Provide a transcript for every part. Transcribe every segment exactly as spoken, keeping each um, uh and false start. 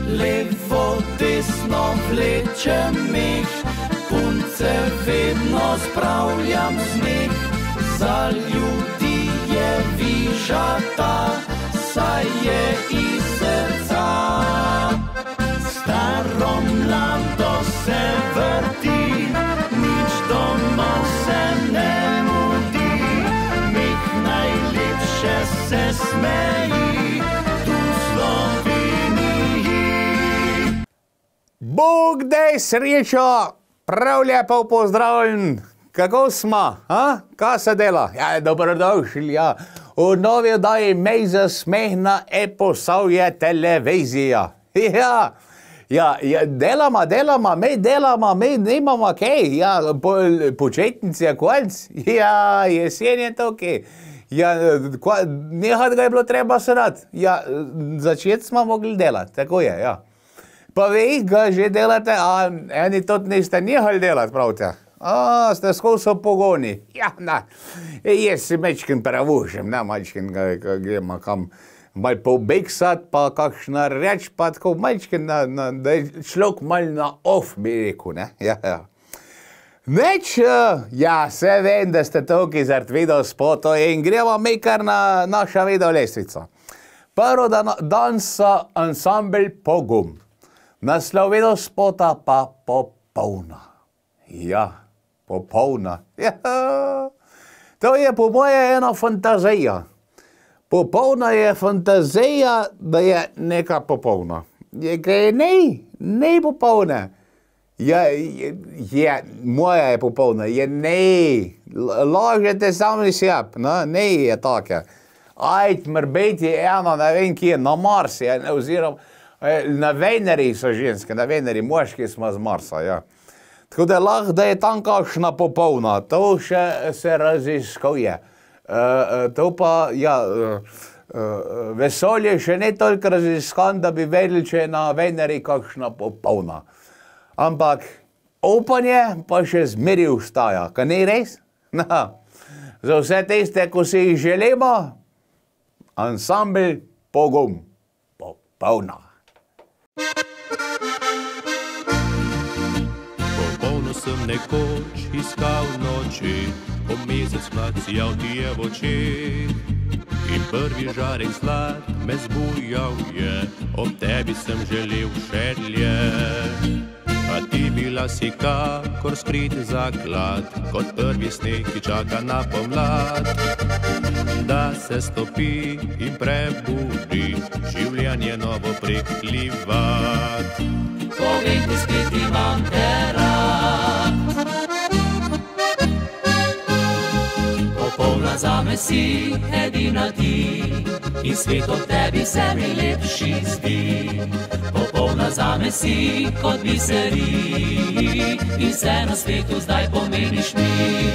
Levo, desno vlečem meh, punce vedno spravljam smeh. Za ljudi je vižata, saj je iz srca. Staro mlado se vrti, nič doma se ne mudi. Meh najlepše se smeji, tu v Sloveniji. Bog daj srečo, prav lepo pozdravljen. Kako smo, a? Kaj se dela? Ja, dobrodošli, ja. V novi oddaji Mej za smeh na e-Posavje televizija. Ja, ja, ja, delamo, delamo, mi delamo, mi nimamo kaj. Ja, po, početnici je konc. Ja, jesen je tukaj. Ja, nekaj ga je bilo treba sedati. Ja, začeti smo mogli delati, tako je, ja. Pa vi ga že delate, a eni tudi niste nehali delati, pravite? A, ste skozi pogoni. Ja, na, jaz si mečkin pravušem, ne, mečkin ga gremo kam mal pobeksat, pa kakšna reč, pa tako mečkin, da je človek mal na off, bi rekel, ne, ja, ja. Neč, ja, se vem, da ste tukaj zaradi videospotov in gremo mi kar na naša video lestvico. Prvo dan so ansambel Pogum. Naslov videospota pa Popolna. Ja, popolna. Ja. To je po moje ena fantazija. Popolna je fantazija, da je neka popolna. Je kaj ne, ne popolna. Ja, je, je, moja je popolna, je ne. Lažete sami sebe, no, ne je take. Ajd, mrbeti je ena, ne vem kje, na Mars je, oziroma na Veneri so ženske, na Veneri, moški smo z Marsa, ja. Tako da lahko, da je tam kakšna popolna, to še se raziskuje. Uh, to pa, ja, uh, uh, vesolje še ne toliko raziskan, da bi vedeli, če je na Veneri kakšna popolna. Ampak upanje pa še zmeri vstaja, ka ni res? No. Za vse tiste, ko si jih želimo, ansambel Pogum, popolna. Popolno sem nekoč iskal noči, po mesec mlad sijal ti je v očeh. In prvi žarek zlat me zbujal je, ob tebi sem želel še dlje. A ti bila si kakor skrit zaklad, kot prvi sneg, ki čaka na pomlad. Da se stopi in prebudi, življenje novo preklivat. Povem ti, spet imam te rad. Popolna zame si, edina ti, in svet od tebi se mi lepši zdi. Popolna zame si, kot biseri, in vse na svetu zdaj pomeniš mi.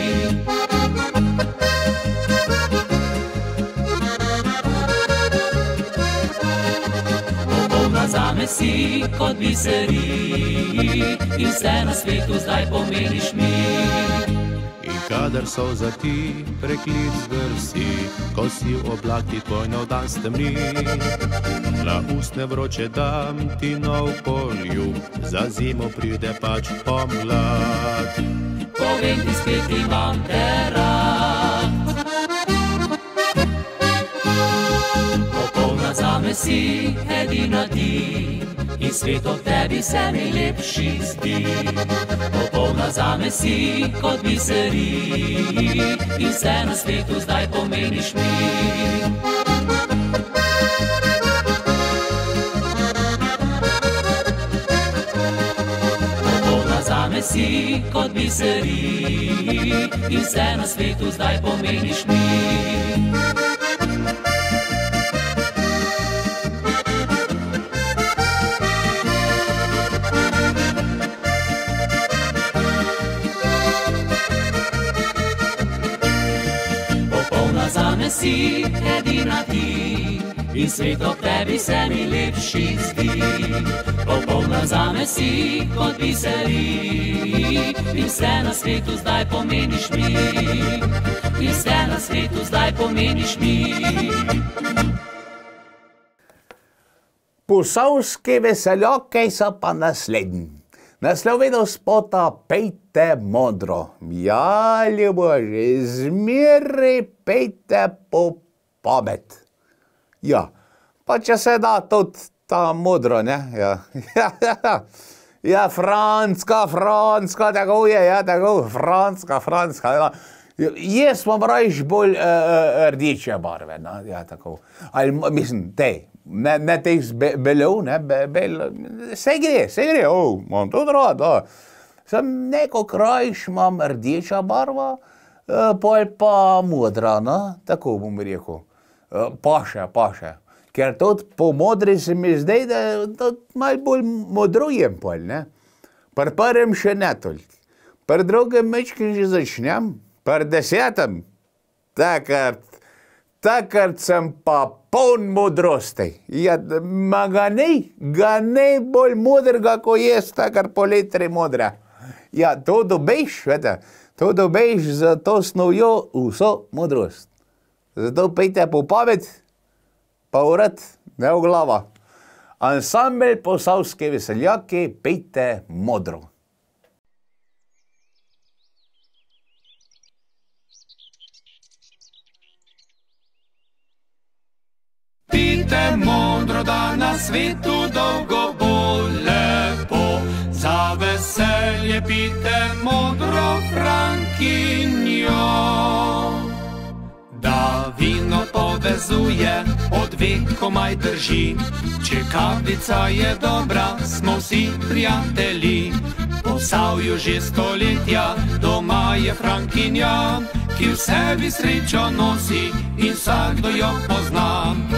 Zame si, kot biseri, in vse na svetu zdaj pomeniš mi. In kadar solza ti preklic vrsi, ko si v oblaki tvoj nov dan stemni, na ustne vroče dam ti nov poljub, za zimo pride pač pomlad. Povem ti, spet imam te rad. Popolna zame si, edina ti, in svet od tebi se mi lepši zdi. Popolna zame si, kot biseri, in vse na svetu zdaj pomeniš mi. Popolna zame si, kot biseri, in vse na svetu zdaj pomeniš mi. Zame si, edina ti, in svet ob tebi se mi lepši zdi. Popolna zame si, kot biseri, in vse na svetu zdaj pomeniš mi. In vse na svetu zdaj pomeniš mi. Posavske veseljake so pa naslednji. Nasloveno spota Pejte modro. Ja, ljubože, zmeraj pejte po pamet. Ja, pa če se da tudi ta modro, ne? Ja, ja, ja. Ja, franska, franska, tako je, ja, tako, franska, franska, ja. Jaz imam rajš bolj uh, rdeče barve, no, ja, tako. Ali, mislim, te, ne, ne teh belov, ne, be, bel, se gre, se gre, o, imam tudi rad, o. Sem neko rajš imam rdeča barva, uh, pol pa modra, no, tako bom rekel. Uh, paše, paše. Ker tudi po modri se mi zdaj, da tudi malo bolj modrujem pol, ne. Pri prvem še ne toliko. Pri drugem mečkem že začnem. Pri desetem, takrat, takrat sem pa poln modrosti. Ja, ma ga ne, ga ne bolj modrega, ko jaz, takrat poletri modra. Ja, to dobiš, vete, to dobiš za to snovjo vso modrost. Zato pejte po pamet, pa urad, ne v glava. Ansambel Posavske veseljake, pejte modro. Pijte modro, da na svetu dolgo bo lepo. Za veselje pijte modro Frankinjo. Da vino povezuje, od vekomaj drži. Če kapljica je dobra, smo vsi prijatelji. Po Posavju že stoletja, doma je Frankinja, ki v sebi srečo nosi in vsakdo jo pozna.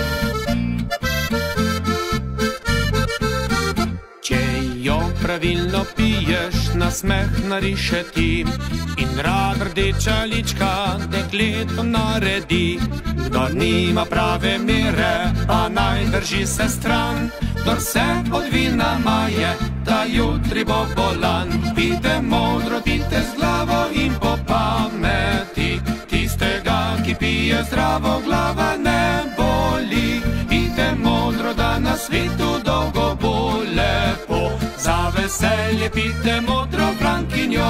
Pravilno piješ, nasmeh nariše ti in rad rdeča lička dekletu naredi. Kdor nima prave mere, pa naj drži se stran. Kdor se od vina maje, ta jutri bo bolan. Pijte modro, pijte z glavo in po pameti. Tistega, ki pije zdravo, glava ne boli. Pijte modro, da na svetu dolgo bo lepo. Za veselje pijte modro Frankinjo.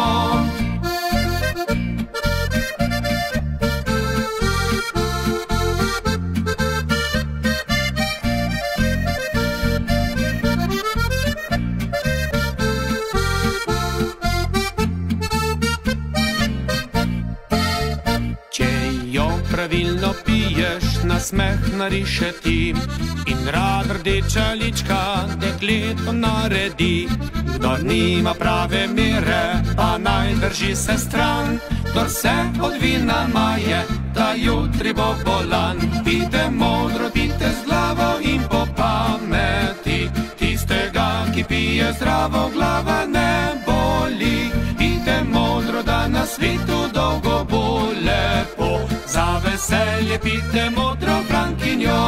Če jo pravilno piješ, nasmeh nariše ti in rad rdeča lička dekletu naredi. Kdor nima prave mere, pa naj drži se stran. Kdor se od vina maje, ta jutri bo bolan. Pijte modro, pijte z glavo in po pameti. Tistega, ki pije zdravo, glava ne boli. Pijte modro, da na svetu dolgo bo lepo. Za veselje pijte modro Frankinjo.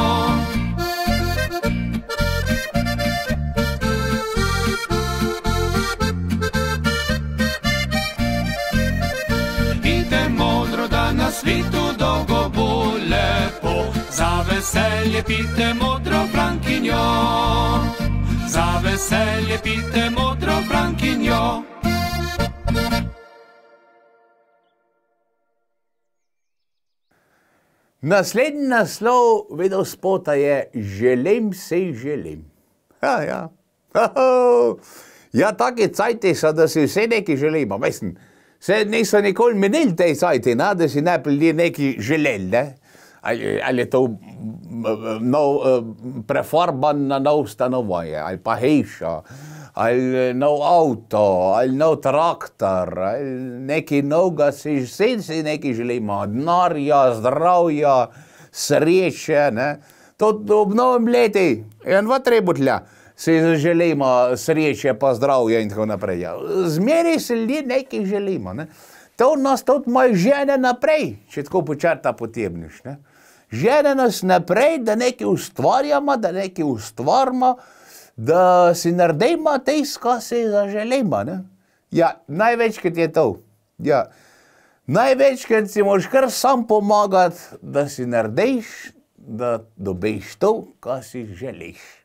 Pijte modro, da na svetu dolgo bo lepo. Za veselje pijte modro Frankinjo. Za veselje pijte modro Frankinjo. Naslednji naslov videospota je Želim si želim. Ja, ja. Ja, take cajti so, da si vse nekaj želimo. Mislim, se niso nikoli menili te cajti, da si najprej nekaj želeli, ne? Ali, ali je to nov, prefarban na nov stanovanje, ali pa hiša, ali nov avto, ali nov traktor, ali nekaj novega, si vse si nekaj želimo, denarja, zdravja, sreče, ne. To ob novem leti, en, dva, tri butlja, si želimo sreče, pa zdravja in tako naprej. Zmeri se ljudje nekaj želimo, ne. To nas tudi moje žene naprej, če tako počrta potebniš, ne. Žene nas naprej, da nekaj ustvarjamo, da nekaj ustvarimo, da si naredimo tisto, kar si zaželimo, ne. Ja, največkrat je to. Ja, največkrat si moraš kar sam pomagati, da si narediš, da dobiš to, kar si želiš.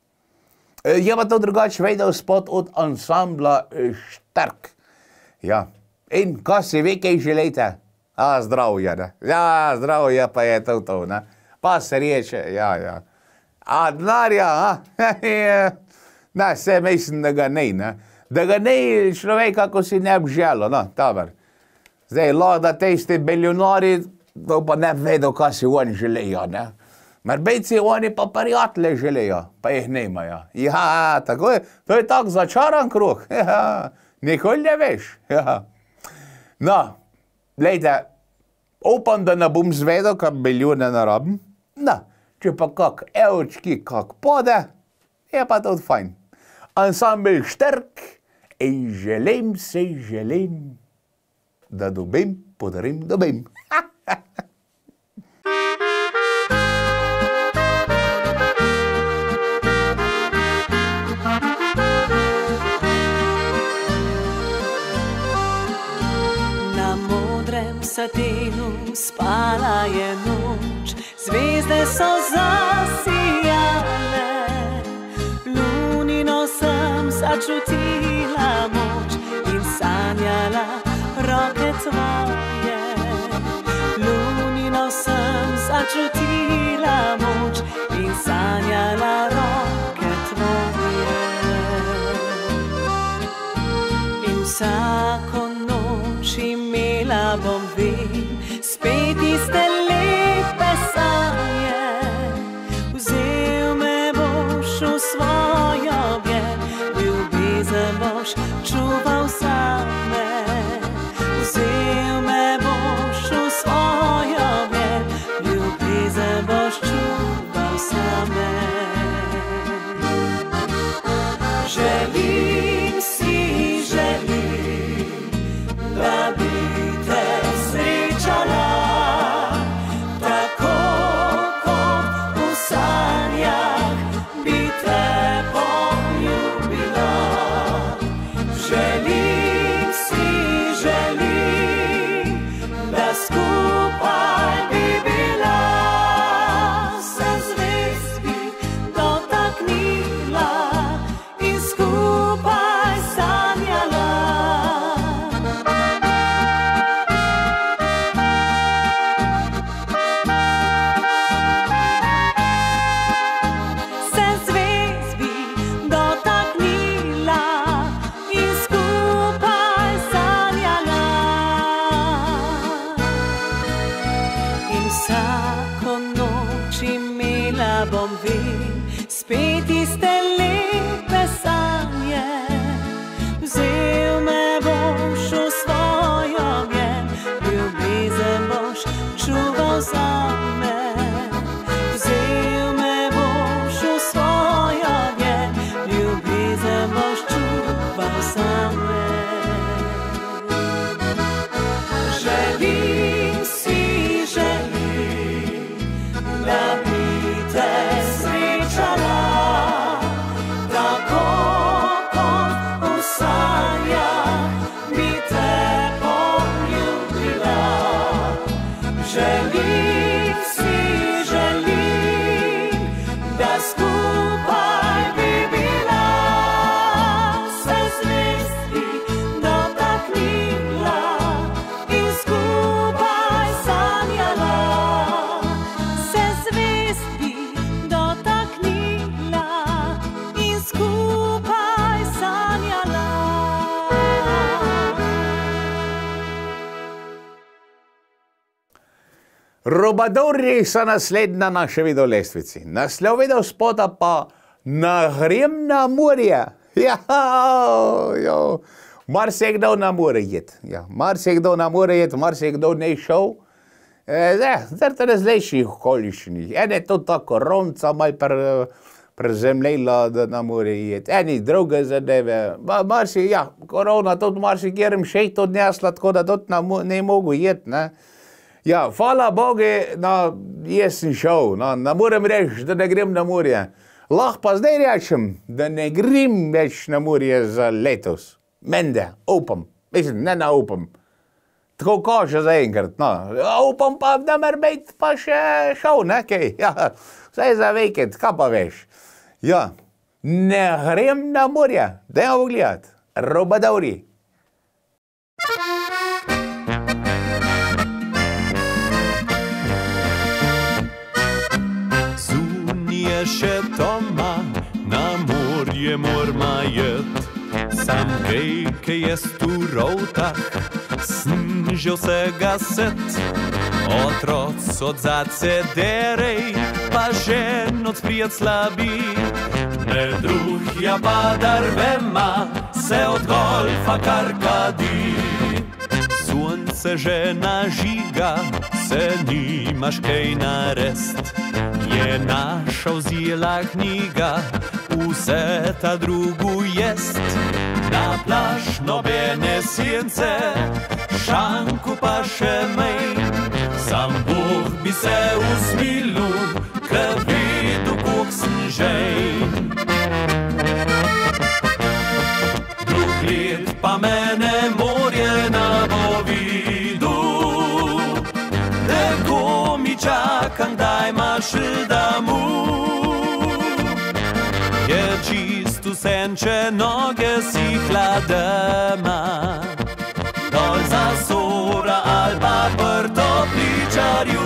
Je pa to drugače vedel spot od ansambla Štark. Ja. In ko si ve, kaj želite? A, zdravje, ne? Ja, zdravje pa je to to, ne? Pa sreče, ja, ja. A denarja, a? Ne, se mislim, da ga ne, ne? Da ga ne človeka, ko si ne bi želo, no, taber. Zdaj, lahko da te isti biljonari, to pa ne vedo, kaj si oni želijo, ne? Morbejci oni pa prijatelje želijo, pa jih nemajo. Ja, tako je, to je tak začaran kruh. Ja, nikoli ne veš. Ja. No, glejte, upam, da ne bom zvedel, kak biljone narabim. No, če pa kak evčki, kak pode, je pa tudi fajn. Ansambel Štark in želim se, želim, da dobim, podarim, dobim. Satinu spala je noč, zvezde so zasijale, lunino sem začutila moč in sanjala roke tvoje. Lunino sem začutila moč in sanjala roke tvoje. In vsako noč imela bom spet iste lepe sanje, vzel me boš v svoj objem, ljubezen boš čuval zame. Vzel me boš v svoj objem, ljubezen boš čuval zame. Želim si, želim, da bi te tako kot v sanjah bi te poljubila. Želim si, želim, da skupaj bi bila, se zvezd bi dotaknila in skupaj sanjala. Bom vem, spet iste lepe sanje, vzel me boš v svoj objem, ljubezen boš čuval zame. Vzel me boš v svoj objem, ljubezen boš čuval zame. Želim si, želim, da bi te srečala, tako kot v sanjah bi te poljubila. Želim si, želim, da skupaj bi bila, se zvezd bi dotaknila in skupaj sanjala. Se zvezd bi dotaknila in skupaj sanjala. Robadorji so naslednja naše videolestvici. Naslov video spota pa Na grem na morje. Ja, jo. Mar se kdo na more jet. Ja, mar se kdo na more jet, mar se kdo ne šel. Zaradi različnih okoliščin. En je to tako ronca mal pre, prezemljela, da na more jet. Eni druge zadeve. Mar si, ja, korona tudi mar si kjerem šejt odnesla, tako da tudi na, ne mogu jet, ne. Ja, hvala Bogu, na, jaz sem šel, no, ne morem reči, da ne grem na morje. Lahko pa zdaj rečem, da ne grem več na morje za letos. Mende, upam. Mislim, ne na upam. Tako kaže za enkrat, no. Upam pa, da morbejt pa še šel, ne, kaj. Ja, vsaj za vikend, kaj pa veš. Ja, ne grem na morje. Dajmo pogledat. Robadavri. Zunije še toma, na morje morma jet. Sam gej, ke je tu rovtah, snžil se ga set. Otroc od zace derej, pa žen od sprijat slabi. Ne druhja pa darvema, se od golfa kar kadi. Sunce že nažiga, se nimaš kaj narest. Je naša vzela knjiga, vse ta drugu jest. Na plaž nobene sjence, šanku pa še mej. Sam Bog bi se usmilu, ke vidu kuk sem žej. Drug let pa mene morje na bo vidu. Nego mi čakam, daj maš damu. Je čisto senče, noge si hladema. Dol za sora ali pa prto pličarju.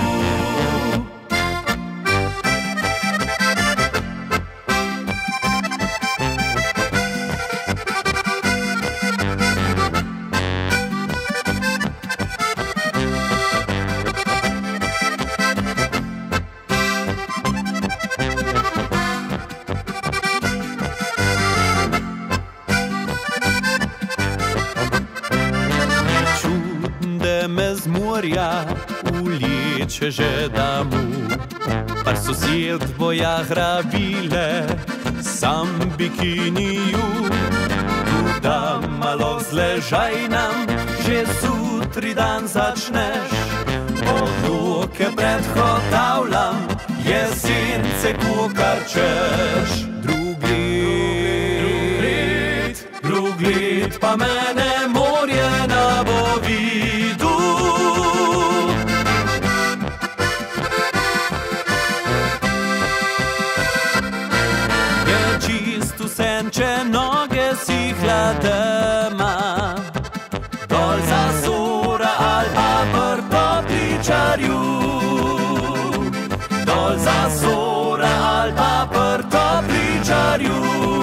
Ulječe že damu, par sosed boja hrabile, sam bikiniju. Tu da malo zležaj nam, že zutri dan začneš. Odluke predhotavljam, jesence kukar češ. Drug let, drug let, pa mene morje na bo vidu. Senče, noge si hladema. Dol za sora ali pa prto pličarju. Dol za sora ali pa prto pličarju.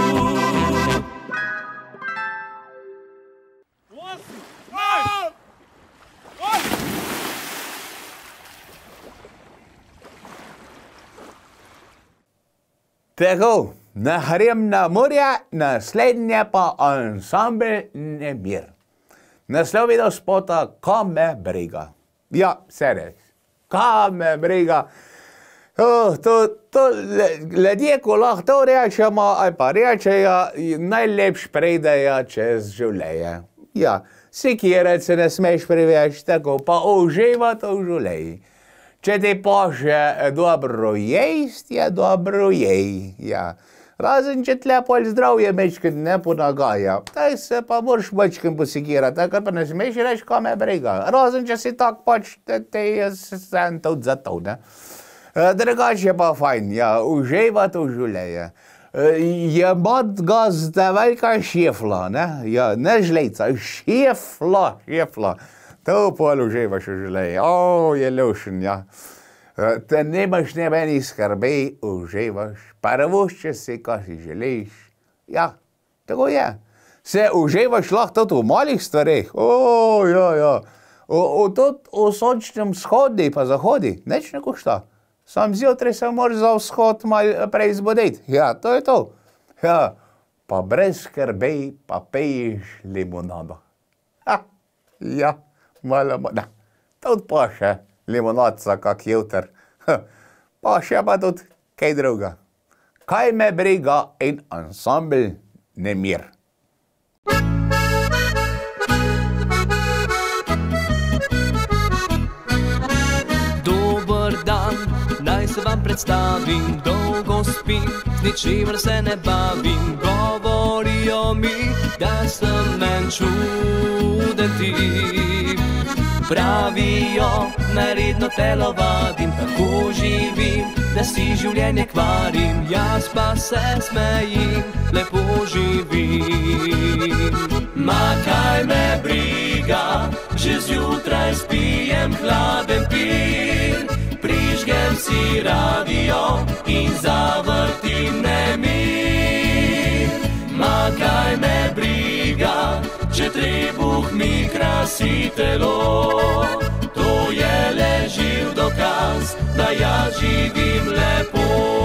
Tako. Ne grem na morje, naslednje pa ansambel Nemir. Naslov video spota Ka me briga. Ja, se res. Ka me briga. Oh, to, to, ljudje, ko lahko to rečemo, ali pa rečejo, najlepš prejdejo čez življenje. Ja, sikirati se ne smeš preveč, tako pa uživati v življenju. Če ti paše dobro jest, je dobro jej, ja. Razen, če tle pol zdravje mečken ne ponagaja, taj se pa moraš mečken posikirati, takrat pa ne smeš reči, ka me briga. Razen, če si tak pač, te je sem tudi za to, ne. Drugače je pa fajn, ja, uživati v življenje. Jemat ga zda velika šefla, ne, ja, ne žlejca, šefla, šefla. To pol uživaš v življenje, o, je lušen, ja. Te nemaš nebenih skrbej, uživaš, prvošče si, kaj si želiš. Ja, tako je. Se uživaš lahko tudi v malih stvareh. O, ja, ja. Tudi v sončnem vzhodi pa zahodi, nič ne košta. Sam zjutraj se moraš za vzhod malo prej zbuditi. Ja, to je to. Ja, pa brez skrbej pa piješ limonado. Ha, ja, malo, da, tudi pa še. Limonadca kak jutr. Pa še pa tudi kaj druga. Kaj me briga in ansambel Nemir. Dober dan, naj se vam predstavim, dolgo spim, z ničimer se ne bavim. Govorijo mi, da sem en čuden tip. Pravijo, naj redno telovadim, tako živim, da si življenje kvarim, jaz pa se smejim, lepo živim. Ma kaj me briga, že zjutraj spijem hladen pir, prižgem si radio in zavrtim nemir. Ma kaj me briga, če trebuh mi krasi telo, to je le živ dokaz, da jaz živim lepo.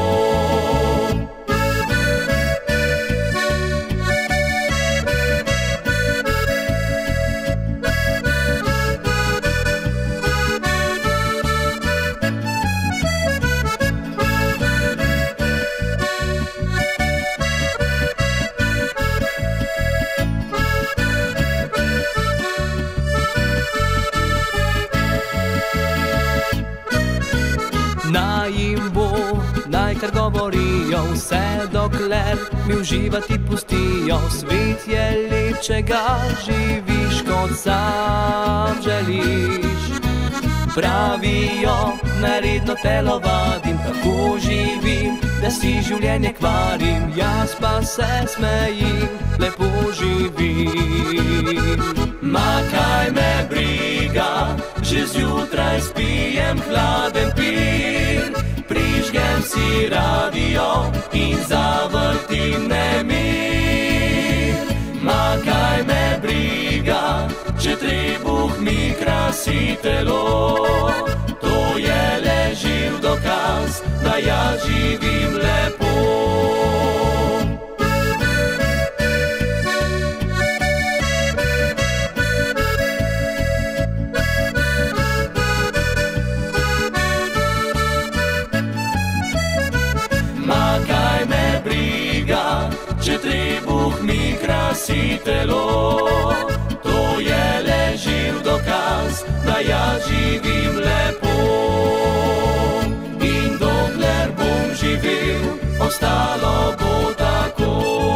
Kar govorijo vse, dokler mi uživati pustijo. Svet je lep, če ga živiš, kot sam želiš. Pravijo, naj redno telovadim, tako živim, da si življenje kvarim, jaz pa se smejim, lepo živim. Ma kaj me briga, že zjutraj spijem hladen pir, prižgem si radio in zavrtim nemir. Ma kaj me briga, če trebuh mi krasi telo, to je le živ dokaz, da jaz živim lepo. Če trebuh mi krasi telo, to je le živ dokaz, da jaz živim lepo. In dokler bom živel, ostalo bo tako.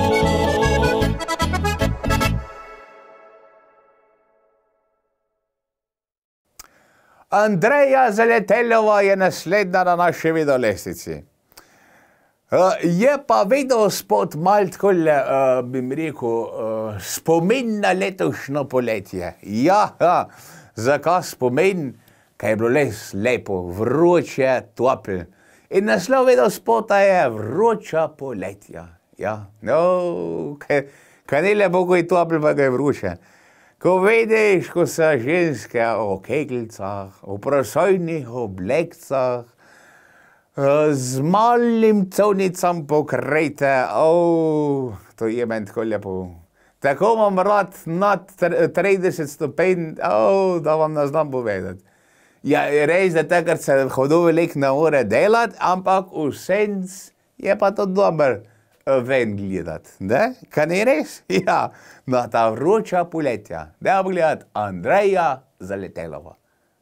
Andreja Zaletelova je naslednja na naši videolestvici. Uh, je pa vedel spod mal takole, uh, bi mi rekel, uh, spomin na letošnjo poletje. Ja, ja, zakaj spomin? Kaj je bilo les lepo, vroče, topel. In naslov vedel spota je vroča poletja. Ja, no, kaj, kaj ni lepo, ko je topel, pa ga je vroče. Ko vidiš, ko so ženske o keglicah, o prosojnih oblekcah, z malim covnicam pokrejte, oh, to je meni tako lepo. Tako imam rad nad trideset stopinj, oh, da vam ne znam povedati. Ja, res, da takrat se hodil veliko na ure delati, ampak v senc je pa to dober ven gledati, ne? Kaj ni res? Ja, na ta vroča poletja. Da pogledati Andreja Zaletelova.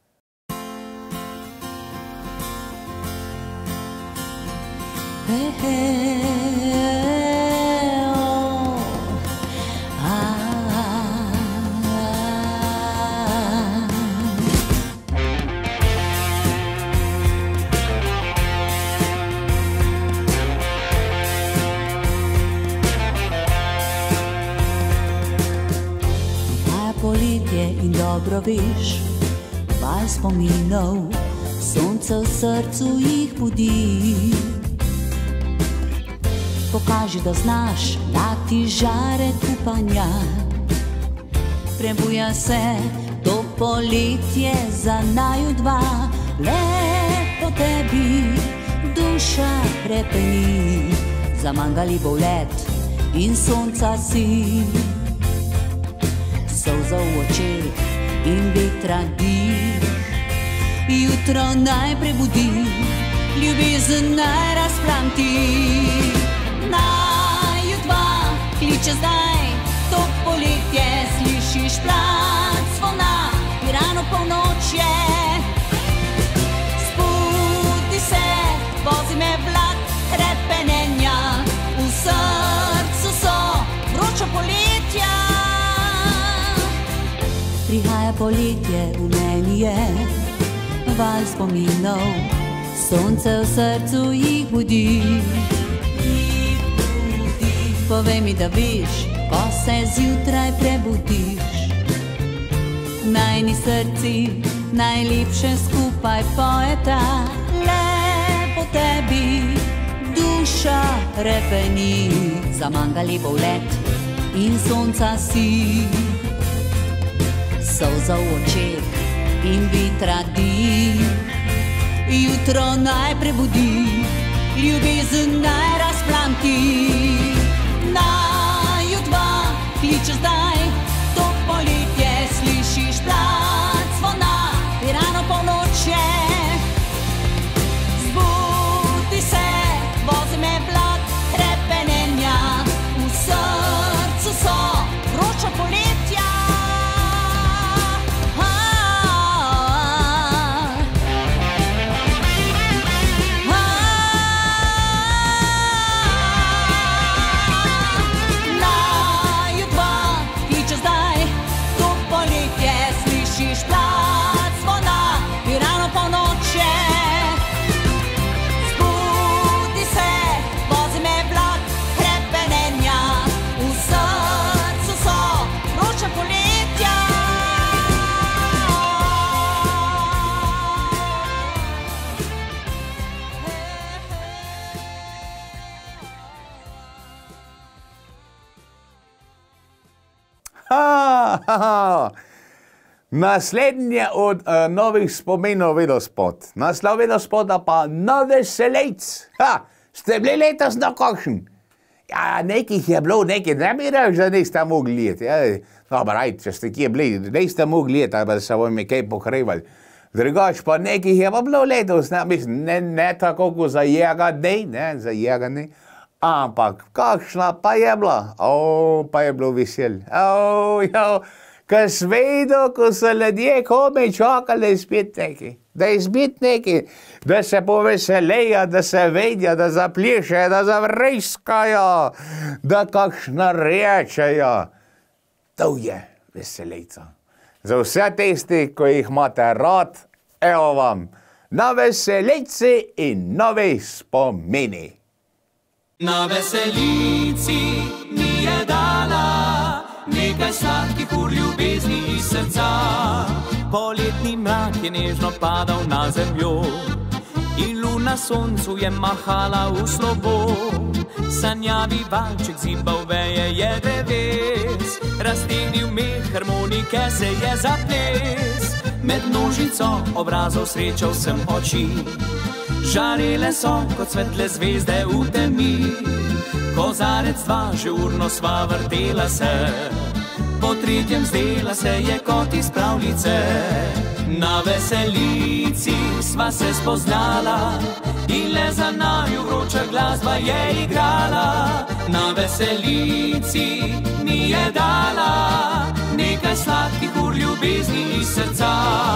Hey, hey, oh, ah, ah. Poletje in dobro veš, val spominov, sonce v srcu jih budi. Pokaži, da znaš dati žare upanja. Prebuja se to poletje za naju dva, le po tebi duša prepeni. Zamangali bo let in sonca si, solza v očeh in vetra dih. Jutro naj prebudi, ljubezen naj razplamti. Naju dva kliče zdaj, to poletje slišiš plac zvona, i rano polnočje. Spudi se, vozi me vlak hrepenenja, v srcu so vroča poletja. Prihaja poletje v meni je, val spominov, sonce v srcu jih budi. Povej mi, da viš, ko se zjutraj prebudiš, najni srci najlepše skupaj pojeta. Le po tebi duša repeni, zamanjka lepo let in sonca si. Solza v očeh in vitra dih, jutro naj prebudi, ljubezen naj razplamti. Naju dva kliče zdaj, to poletje slišiš plat zvona, rano polnoče. Zbudi se, vozi me vlak hrepenenja, v srcu so vroča poletja. Ha, ha, ha. Naslednje od uh, novih spomenov vedospod. Naslov vedospoda pa Noveselec. Ha, ste bili letos na kakšen? Ja, nekih je bilo, nekih ne bi reč, da niste mogli gledati. Ja, dobro, aj, če ste kje bili, niste mogli gledati, ali pa se vam je kaj pokrivali. Drugač pa nekih je pa bilo letos, ne, mislim, ne, ne tako kot za jegani, ne, za jegani. Ampak kakšna pa je bila? O, pa je bilo veselje. O, jo, ko svedo, ko so ljudje komaj čakali spet neki. Da je spet neki, da se poveselejo, da se vedijo, da zaplešejo, da zavreskajo, da kakšna rečejo. To je veselejca. Za vse tisti, ko jih imate rad, evo vam, na veselejci in nove spomeni. Na veselici mi je dala nekaj sladkih ur ljubezni iz srca. Poletni mrak je nežno padal na zemljo in luna soncu je mahala v slovo. Sanjavi valček zibal veje je dreves, raztegnil meh harmonike se je zaples. Med množico obrazov srečal sem oči, žarele so kot svetle zvezde v temi. Kozarec dva že urno sva vrtela se, po tretjem zdela se je kot iz pravljice. Na veselici sva se spoznala in le za naju vroča glasba je igrala. Na veselici mi je dala nekaj sladkih ur ljubezni iz srca.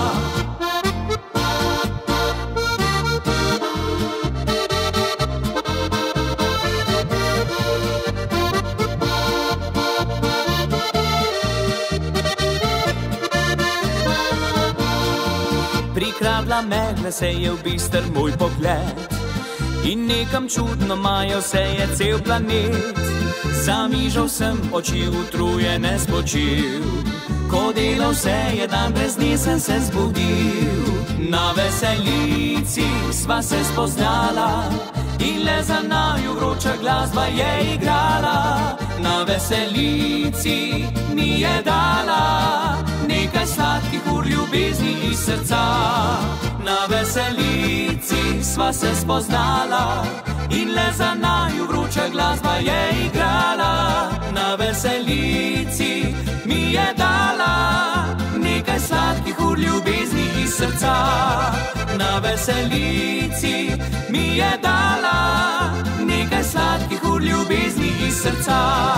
Prikradla megle se je v bister moj pogled in nekam čudno majal se je cel planet. Zamižal sem oči utrujene spočil, ko delal se je dan brez dne sem se zbudil. Na veselici sva se spoznala in le za naju vroča glasba je igrala. Na veselici mi je dala nekaj sladkih ur ljubezni iz srca. Na veselici sva se spoznala in le za naju vroča glasba je igrala. Na veselici mi je dala nekaj sladkih ur ljubezni iz srca. Na veselici mi je dala nekaj sladkih ur ljubezni iz srca.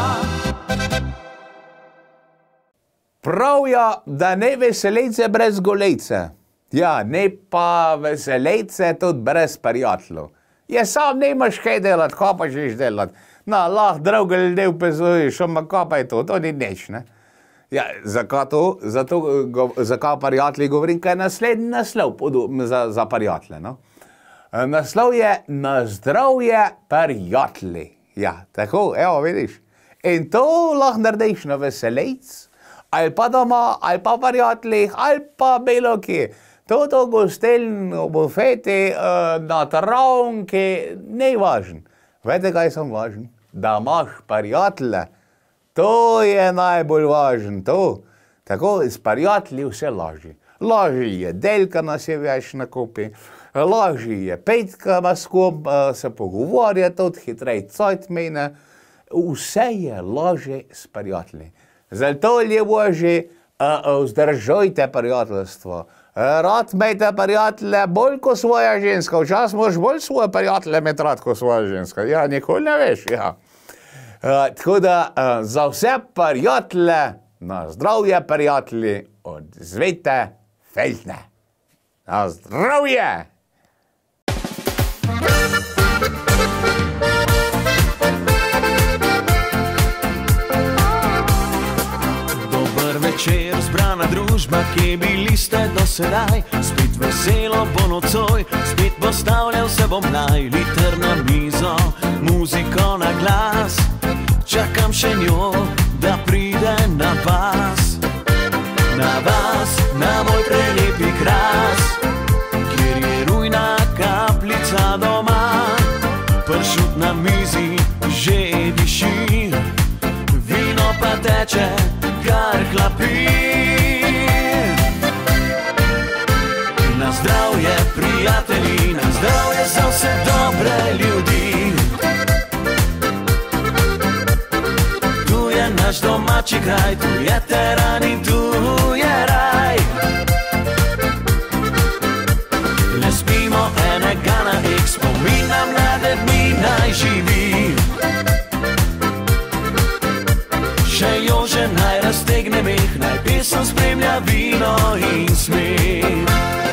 Pravijo, da ne veselejce brez golejce. Ja, ne pa veselejce tudi brez prijateljev. Ja, sam nemaš kaj delati, kaj pa želiš delati? No, lahko druge ljudi upezuješ, ampak kaj pa je to, to ni nič, ne? Ja, zakaj to? Zato, go, zakaj prijatelji govorim, kaj je naslednji naslov za, za prijatelje, no? Naslov je Na zdravje prijatelji. Ja, tako, evo, vidiš. In to lahko narediš na veselejc, ali pa doma, ali pa prijateljih, ali pa bilo kje. To to gosteln, bufeti, na travnki, ne važen. Vete, kaj sem važen? Da imaš prijatelje. To je najbolj važen, to. Tako, s prijatelji vse lažje. Lažje je delka nas je več na kupi, lažje je petka nas kup, se pogovarjati, od hitrej cajt mene. Vse je lažje s prijatelji. Zato je božje, vzdržujte prijateljstvo. Rad imejte prijatelje bolj kot svoja ženska. Včas moraš bolj svoje prijatelje imeti rad kot svoja ženska. Ja, nikoli ne veš, ja. Uh, tako da uh, za vse prijatelje, na zdravje prijatelji od Zvete Feltne. Na zdravje! Dober večer, zbrana družba, kje bili ste do sedaj? Spet veselo bo nocoj, spet postavljal se bom naj, liter na mizo, muziko na glas. Čakam še njo, da pride na vas, na vas, na moj prelepi kras, kjer je rujna kapljica doma, pršut na mizi že diši, vino pa teče, kar hlapi. Na zdravje, prijatelji, na zdravje za vse dobre ljudi. Naš domači kraj, tu je teran in tu je raj. Ne spimo enega na X, spomin na mlade dni naj živi. Še Jože naj raztegne meh, naj pesem spremlja vino in smeh.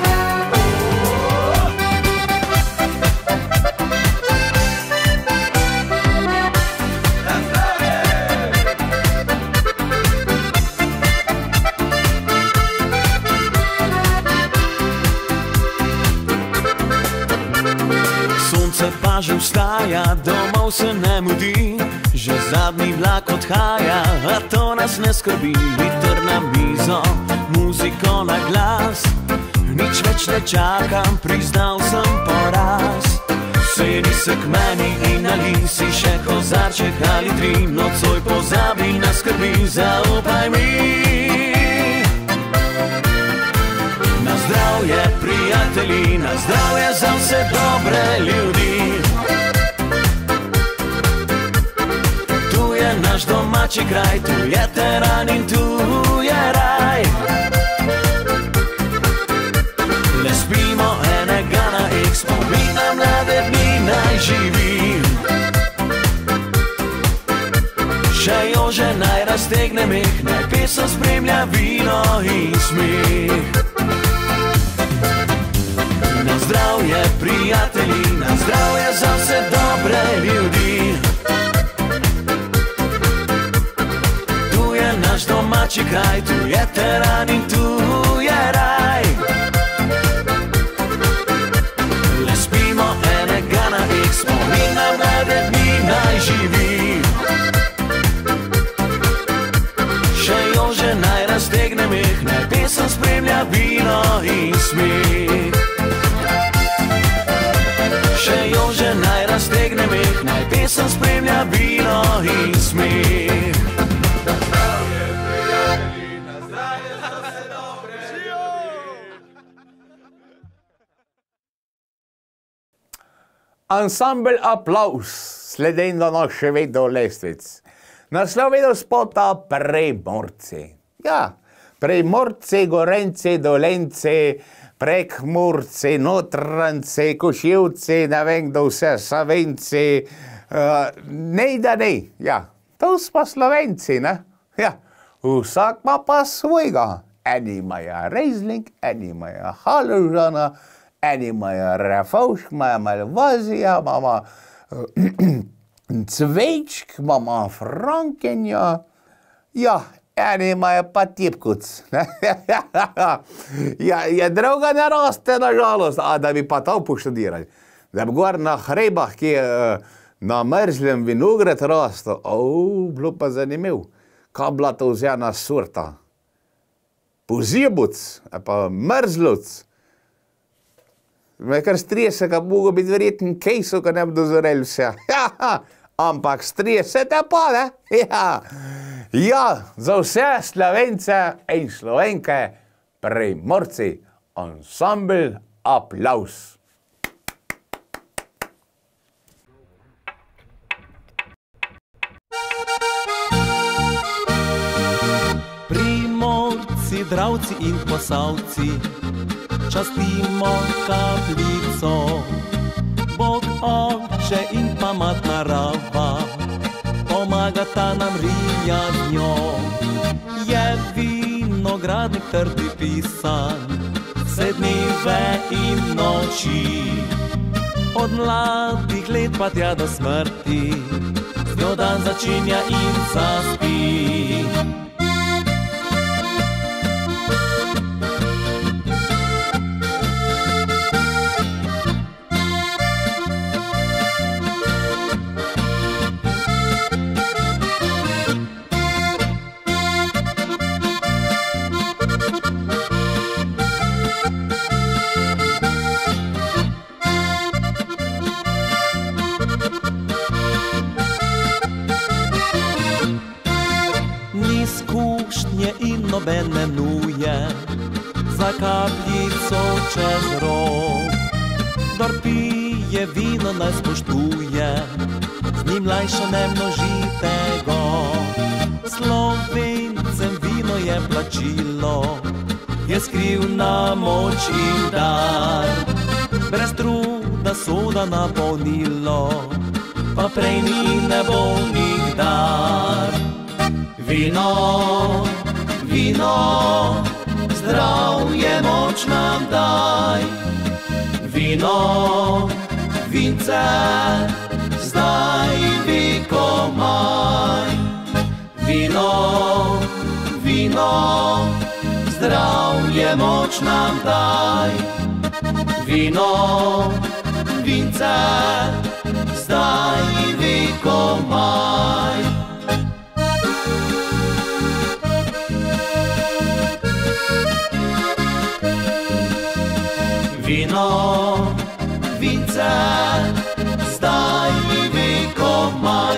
Že vstaja, domov se ne mudi, že zadnji vlak odhaja, a to nas ne skrbi. Liter na mizo, muziko na glas, nič več ne čakam, priznal sem poraz. Sedi se k meni in nalij si še kozarček ali tri, nocoj pozabi na skrbi, zaupaj mi. Na zdravje, prijatelji, na zdravje za vse dobre ljudi. Naš domači kraj, tu je teran in tu je raj. Ne spimo enega na X, spomin na mlade dni naj živi. Še Jože naj raztegne meh, naj pesem spremlja vino in smeh. Na zdravje, prijatelji, na zdravje za vse dobre ljudi. Naš domači kraj, tu je teran in tu je raj. Ne spimo enega na X, spomin na mlade dni naj živi. Še Jože naj raztegne meh, naj pesem spremlja vino in smeh. Še Jože naj raztegne meh, naj pesem spremlja vino in smeh. Ansambel Aplauz, sledendo naše vedo lestvic. Naslov vedo spota Primorci. Ja, Primorci, Gorenci, Dolence, Prekmurci, Notranci, Košilci, ne vem kdo vse, Savenci, uh, ne da ne, ja, to smo Slovenci, ne? Ja, vsak ima pa svojega. Eni imajo Riesling, eni imajo Haložana, eni imajo Refovšk, imajo Malvazija, imamo uh, Cvečk, imamo Frankenja, ja, Eni imajo pa tipkuc. ja, je druga ne raste, nažalost, a da bi pa to poštudirali. Da bi gor na hrebah, ki je na mrzlem vinograd rasto, o, bilo pa zanimiv. Kaj bila to vzjena sorta? Pozibuc, pa mrzluc. Me kar strije se, ka mogo biti verjetno kejso, ka ne bi dozoreli vse. Ampak strije se te pa, ne? Ja. Ja, za vse Slovence in Slovenke, Primorci, ansambl Aplavz. Primorci, Dravci in Posavci, častimo kapljico, Bog oče in pa mat narava, pomagata nam rijat njo. Je vinogradnik trdi pisan, vse dneve in noči, od mladih let pa tja do smrti, z njo dan začinja in zaspi. Noben ne nuje za kapljico čez rok. Kdor pije vino, naj spoštuje, z njim lajša ne množite go. Slovencem vino je plačilo, je skrivna moč in dar. Brez truda soda napolnilo, pa prej ni ne bo nikdar. Vino, vino, zdravje moč nam daj. Vino, vince, zdaj vekomaj. Vino, vino, zdravje moč nam daj. Vino, vince, zdaj vekomaj. Vino, vince, zdaj vekomaj.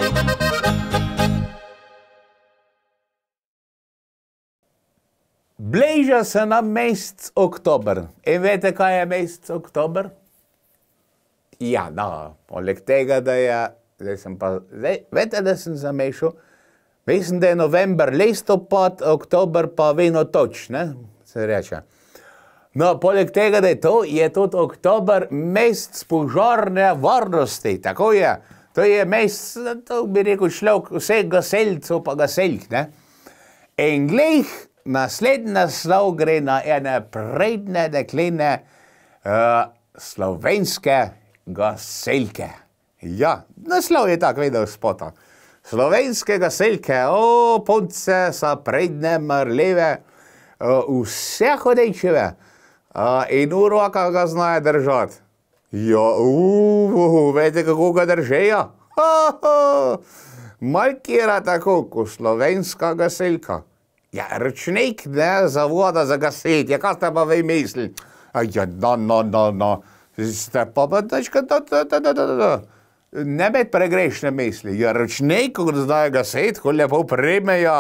Bliža se nam mesec oktober. In veste, kaj je mesec oktober? Ja, no, poleg tega, da je, zdaj sem pa, zdaj, veste, da sem zamešal, mislim, da je november, listopad, oktober pa vino toč, ne, se reče. No, poleg tega, da je to, je tudi oktober mesec požarne varnosti, tako je. To je mesec, to bi rekel človek, vseh gasilcev pa gasilk, ne. In glih, naslednji naslov gre na ene predne dekline uh, slovenske gasilke. Ja, naslov je tak, vedel spota. Slovenske gasilke, o, punce sa predne, marljive, uh, vse hodečeve. Uh, in v rokah ga znajo držati. Ja, uh, veste, kako ga držijo? Malkira tako, kot slovenska gasilka. Ja, ročnik, ne, zavoda za gasiliti. Ja, kaj ste pa vi mislili? Ja, no, no, no, no. Ste pa pa tačka, da, da, da, da, da, da. Ne med pregrešne misli. Ja, ročnik, ko znajo gasiliti, ko lepo primejo.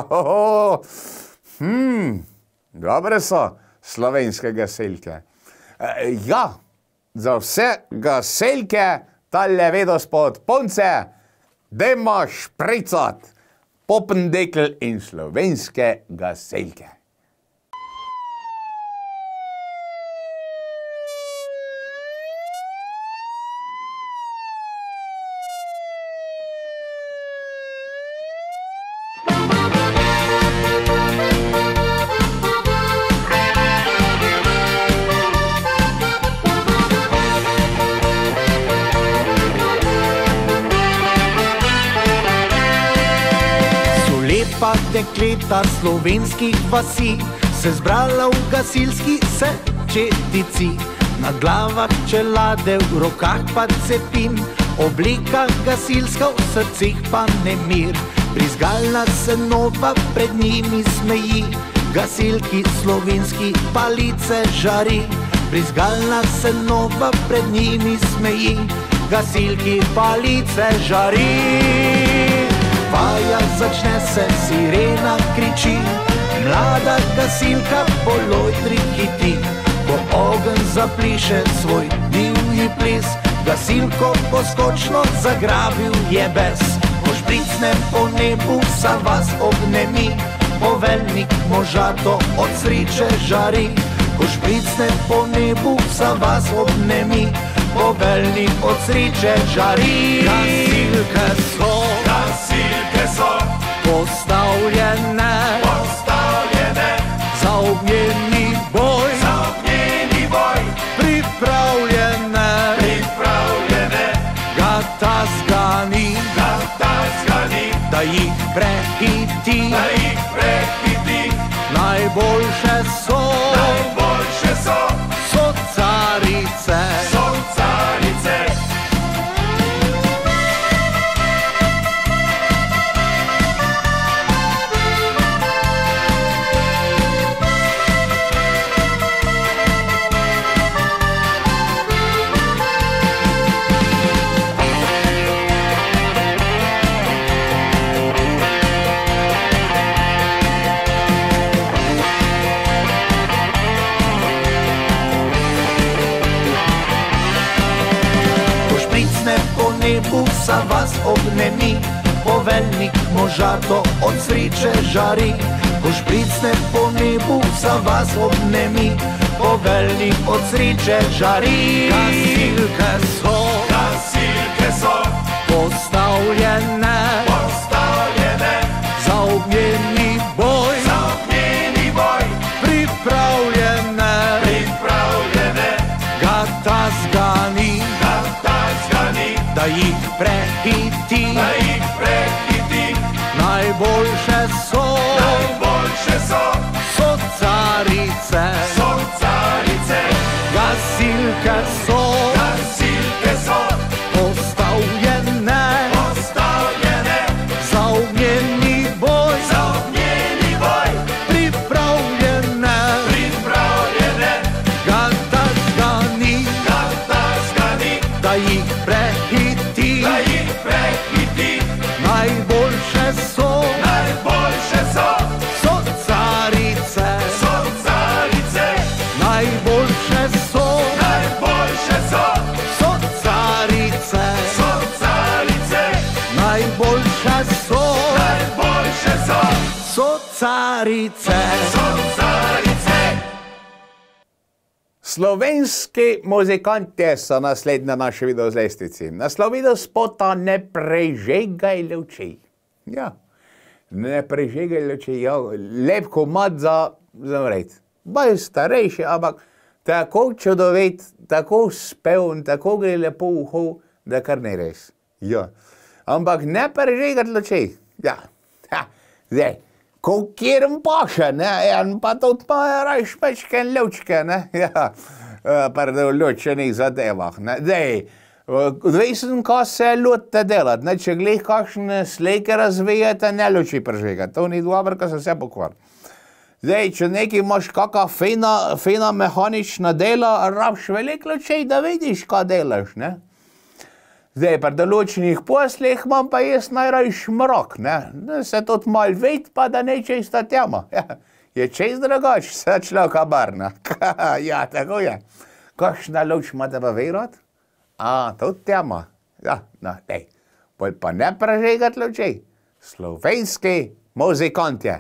Hmm, dobre so slovenske gasilke. E, ja, za vse gasilke tale vedo spod punce, dajmo špricat Popendekl in slovenske gasilke. Lepa dekleta slovenskih vasi se zbrala v gasilski sečetici. Na glavah čelade, v rokah pa cepin, oblika gasilska, v srcih pa nemir. Brizgalna se nova pred njimi smeji, gasilki slovenski palice žari. Brizgalna se nova pred njimi smeji, gasilki palice žari. Vaja začne se, sirena kriči, mlada gasilka po lojtri hiti. Ko ogenj zapliše svoj divji ples, gasilko poskočno zagrabil je bes. Ko špricnem po nebu, sa vas obnemi, poveljnik možato od sreče žari. Ko špricnem po nebu, sa vas obnemi, poveljnik od sreče žari. Gasilke so, gasilke so postavljene, postavljene za ognjeni boj, za ognjeni boj, pripravljene, pripravljene, gata zgani, gata zgani, da jih prehiti, da jih prehiti. Najboljše so, najboljše so, so carice, so carice. nebu sa vas obnemi, poveljnik možato od sreče žari. Ko špricne po nebu, sa vas obnemi, poveljnik od sreče žari. Gasilke so, gasilke so postavljene, postavljene za ognjeni boj, za ognjeni boj, pripravljene, pripravljene, gata zgani, gata zgani, da jih prehiti, da jih prehiti. Najboljše so, najboljše so, so carice, so carice. Gasilke so, gasilke so postavljene, postavljene za ognjeni boj, za ognjeni boj, pripravljene, pripravljene, gata zgani, gata zgani, da jih prehiti, da jih prehiti. Najboljše so, najboljše so, so carice, so carice. Najboljše so, najboljše so, so carice, so carice. Najboljše so, najboljše so, so carice, so carice. Slovenski muzikanti so naslednji na naši videozlestici. Naslov video spota Ne prežegaj luči. Ja, ne prežegaj luči, ja, lep komad za zamret. Baj starejši, ampak tako čudovit, tako spevn, tako gre lepo v uho, da kar ne res. Ja, ampak ne prežegaj luči. Ja, ha, zdaj, kjer paše, ne, en pa tudi pa rajš pečke in lučke, ne, ja, pardon, lučenih zadevah, ne, zdaj, odvisen, ko se lute delati, ne, če glih kakšne slike razvijete, ne luči prežegati, to ni dobro, ko se vse pokvar. Zdaj, če nekaj imaš kakva fina, fina mehanična dela, rabš veliko lučej, da vidiš, kaj delaš, ne. Zdaj, pri določenih poslih imam pa jaz najrajš mrak, ne, da se tudi mal vid, pa da ne čista tema. Ja, je čist drugač, se človeka barna. Ja, tako je. Kakšna luč imate pa verat? A, tudi tema. Ja, no, dej, bolj pa ne prežegat lučej. Slovenski muzikantje.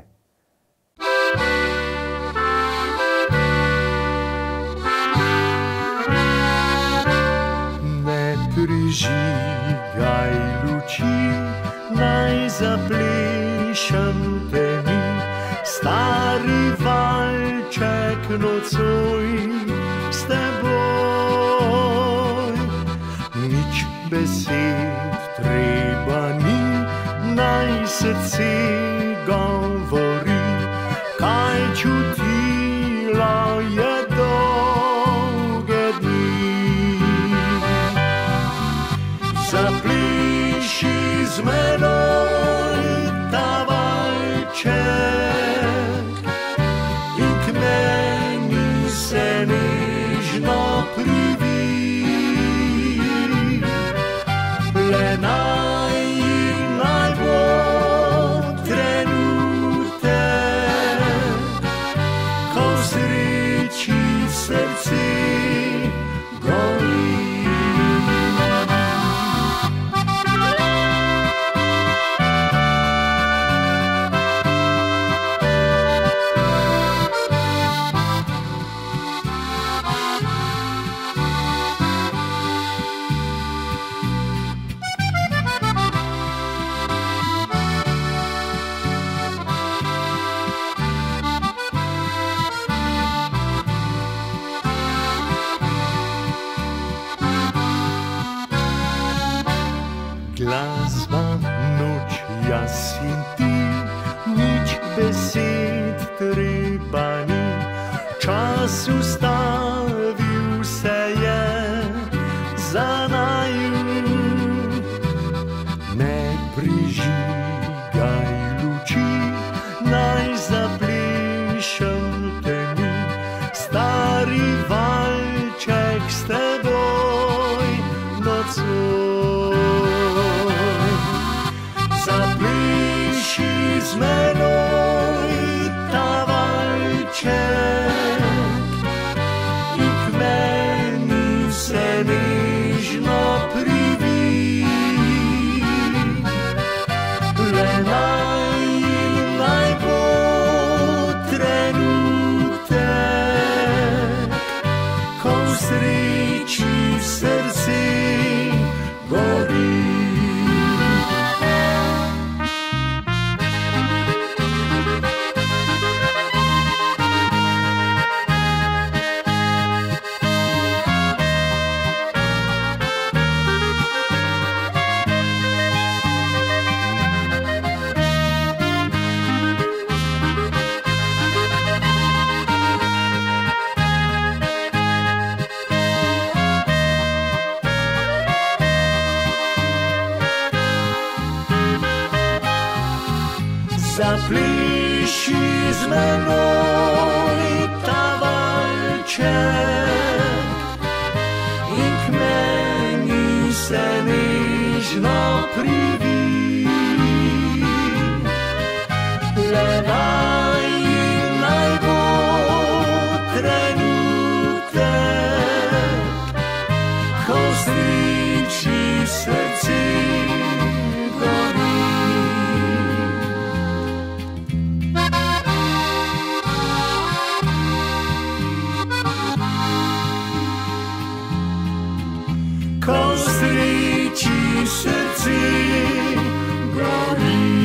Prižigaj luči, naj zaplešem te mi, stari valček nocoj s teboj. Nič besed treba ni, naj srce govori, kaj čutila je dolge dni. Zapliši z menoj ta valček in k meni se nežno privij. Le naj in naj bo trenutek, ko v sreči srce gori. Glasba, noč, jaz in ti, nič besed treba ni. Čas ustavil se je za naju. Ne prižigaj luči, naj zaplešem temi. Stari valček s teboj nocoj. Zapliši z menoj ta valček in k meni se nežno privij. Le naj in naj bo trenutek, ko v sreči srce gori. Zapliši z menoj ta valček in k meni se nežno privij. Le naj in naj bo trenutek, ko v sreči srce gori. Ko v sreči srce gori.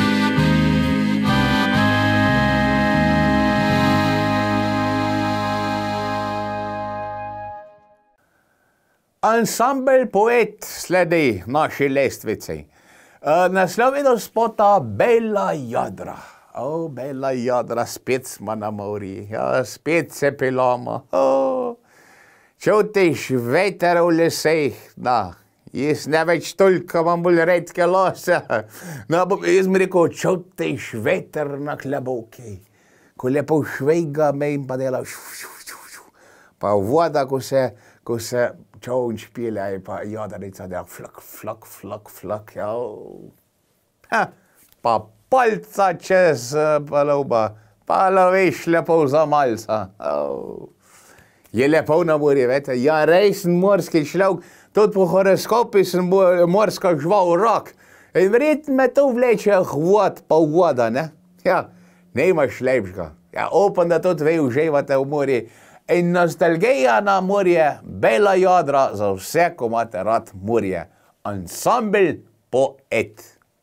Ansambel Poet sledi naši lestvici. Naslov je spota Bela Jadra. O, Bela Jadra, spet smo na morju, ja, spet se pilamo. Oh. Čutiš veter v leseh, da, jaz ne več toliko, imam bolj redke lase. No, jaz mi rekel, čutiš veter na klobouki, ko lepo švejga me in pa dela pa voda, ko se, ko se čovn špilja in pa jadrica dela flak, flak, flak, flak, ja. Ha, pa palca čez paluba, pa loviš lepo za malca. Oh. Je lepo na morju, veste, ja, resen morski človek, tudi po horoskopi sem morska žival rak. In verjetno me to vleče hvod pa voda, ne? Ja, ne imaš lepšega. Ja, upam, da tudi vi uživate v morju. In nostalgija na morje, Bela Jadra za vse, ko imate rad morje. Ansambel Poet.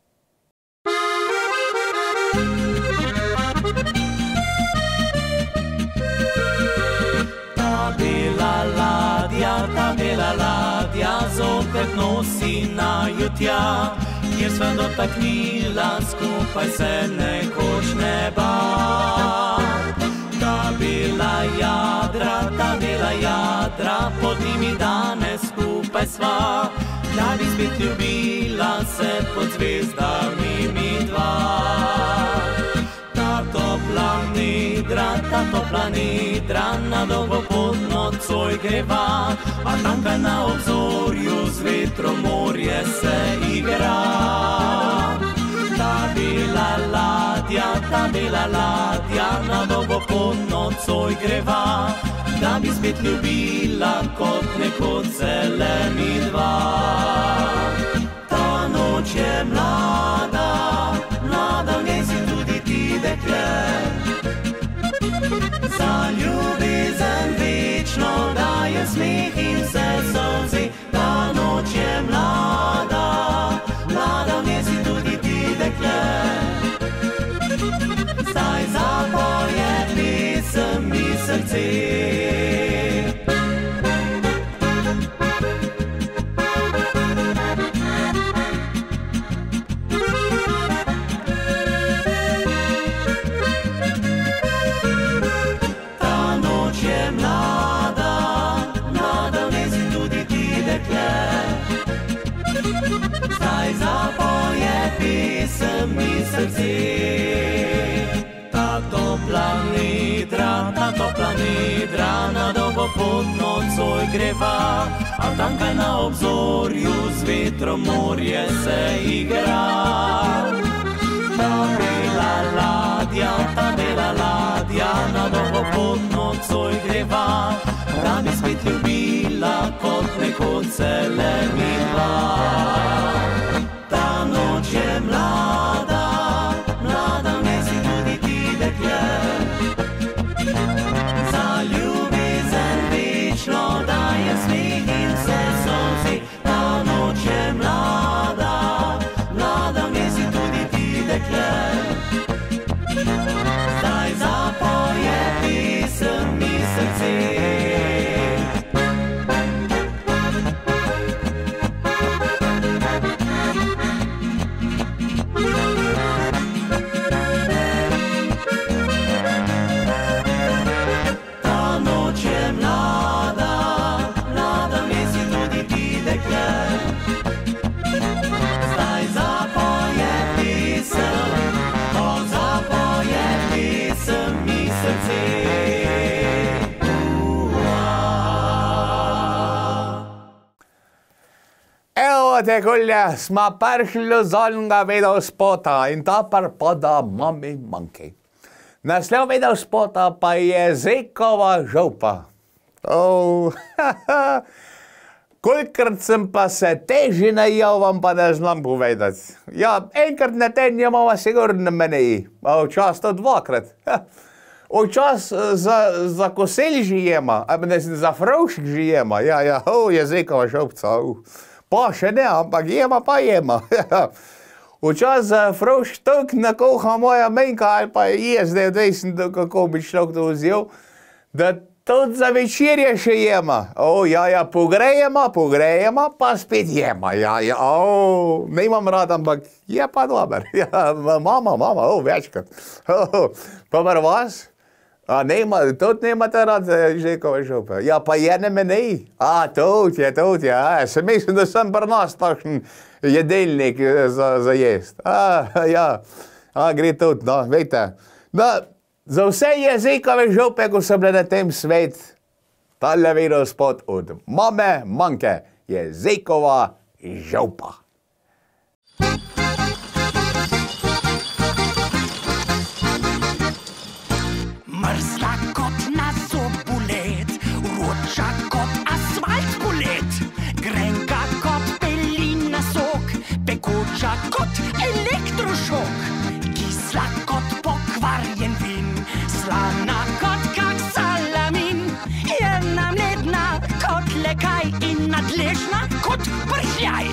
Ta bela ladja zopet nosi naju tja, kjer sva dotaknila skupaj se nekoč. neba. Ta bila jadra, ta bila jadra, pod njimi danes skupaj sva, da bi spet ljubila se pod zvezdami mi dva. Ta topla nidra, ta topla nidra, na dolgo pot nocoj greva, a tamkaj na obzorju z vetrom morje se igra. Ta bila ladja, ta bila ladja, na dolgo pot nocoj greva, da bi spet ljubila kot nekoč zele mi dva. Ta noč je mlada, mlada v njej si tudi ti dekle, za ljubezen večno daje smeh in vse solzi. Ta noč je mlada, mlada v njej si tudi ti dekle, zdaj zapoje pesem mi srce. Ta topla nidra, ta topla nidra, na dolgo pot nocoj greva, a tamkaj na obzorju z vetrom morje se igra. Ta bela ladja, ta bela ladja, na dolgo pot nocoj greva, da bi spet ljubila kot nekoč zele mi dva. Ta noč je mlada, mlada v njej si tudi ti dekle, za ljubezen večno daje smeh in vse solzi. Ta noč je mlada, mlada v njej si tudi ti dekle, zdaj zapoje pesem mi srce. Tekulja, smo prišli do zadnjega videospota in ta pripada mami Manki. Naslov videospota pa je Zekova žolpa. Oh, kolikrat sem pa se teži najel, vam pa ne znam povedati. Ja, enkrat na teden imamo sigurno meni, a včas to dvakrat. Včas za, za kosel žijema, a ne za frovšk žijema, ja, ja, oh, je Zekova žolpca, oh. Pa še ne, ampak jema pa jema. Včas za frovšk tok nakoha moja menka, ali pa je zdaj odvesen, kako bi človek to vzel, da tudi za večerje še jema. O, ja, ja, pogrejema, pogrejema, pa spet jema, ja, ja, o, ne imam rad, ampak je pa dober. Ja, mama, mama, o, večkrat. O, pa mar vas? A nema, tudi nemate rad Zekove žolpe. Ja, pa jedne me ne. A, tudi je, tudi je. A, sem mislim, da sem pri nas takšen jedelnik za, za jest. A, ja, a, gre tudi, no, vejte. No, za vse je Zekove žolpe, ko so bile na tem svet, tale videospot od mame Manke je Zekova žolpa. Mrzla kot na zobu led, vroča kot asfalt polet, grenka kot pelina sok, pekoča kot elektrošok, kisla kot pokvarjen vin, slana kot kak salamin, jedna mledna kot lekaj in nadležna kot prhljaj.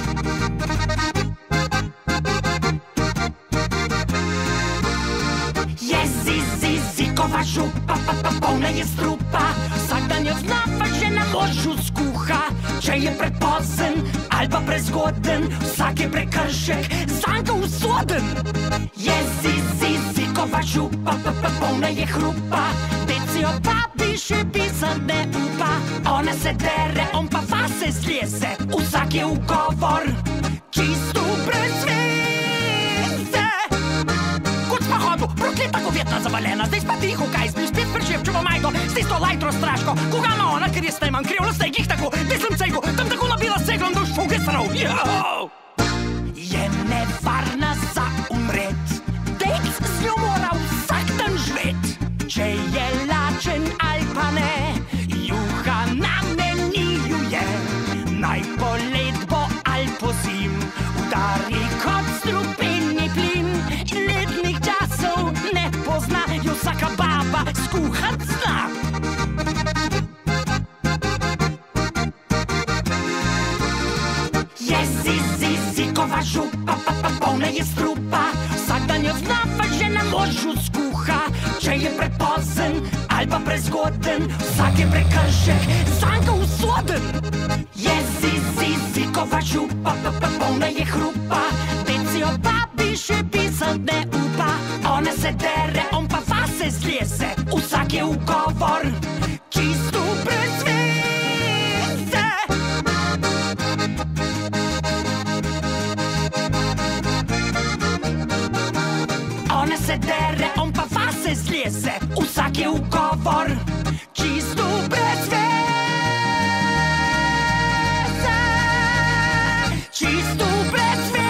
Zekova župa, pa, pa polna je strupa, vsak dan jo znova že na možu skuha. Če je prepozen ali pa prezgoden, vsak je prekršek zanj ga usoden. Je Zekova župa, polna je hrupa, deci jo babi še pisat ne upa. Ona se dere, on pa vase zleze, vsak je ugovor čisto brez veze. Kot pa hodu, prokleta govetna zavalena, zdaj spa tiho, kaj zbiš, spet preševčevo majdo, s tisto lajtro straško, koga ima ona, ker je sneman, krivla stegih tako, mislim cejgo, tam tako nabila seglom do šfuge srov, jo! Je nevarna za umret, dec z njo mora vsak dan žvet. Če je lačen ali pa ne, juha na meniju je. Naj polet bo ali pozim, udari kot strupeni plin. Letnih časov ne pozna, jo vsaka baba skuhat zna. Zikova župa, pa, pa polna je strupa, vsak dan jo znava že na možu skuha. Če je prepozen ali pa prezgoden, vsak je prekršek, zanj ga usoden. Je zizi, zikova župa, pa, pa polna je hrupa, deci jo babi še pisat ne upa. Ona se dere, on pa vase zleze, vsak je ugovor čisto brez veze. Ona se dere, on pa vase zleze, vsak je ugovor čisto brez veze. Čisto brez veze.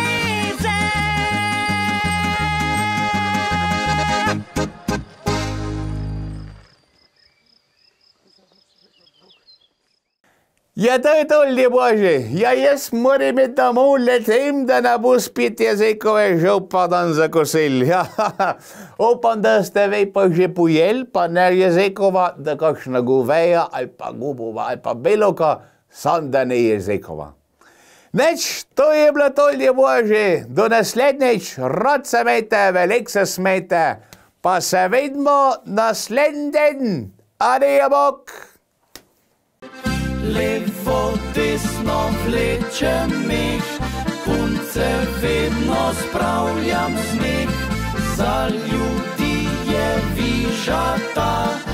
Ja, to je to, ljudje Božji. Ja, jaz moram iti domov, letem, da ne bo spet jezikove župa dan zakosil. Ja, upam, da ste vej pa že pojeli, pa ne jezikova, da kakšna goveja, ali pa gubova, ali pa beloka, sam da ne jezikova. Neč, to je bilo to, ljudje Božji. Do naslednjič, rad se imejte, velik se smejte, pa se vidimo naslednji den. Adijo, bok! Levo, desno vlečem meh, punce vedno spravljam smeh, za ljudi je vižata.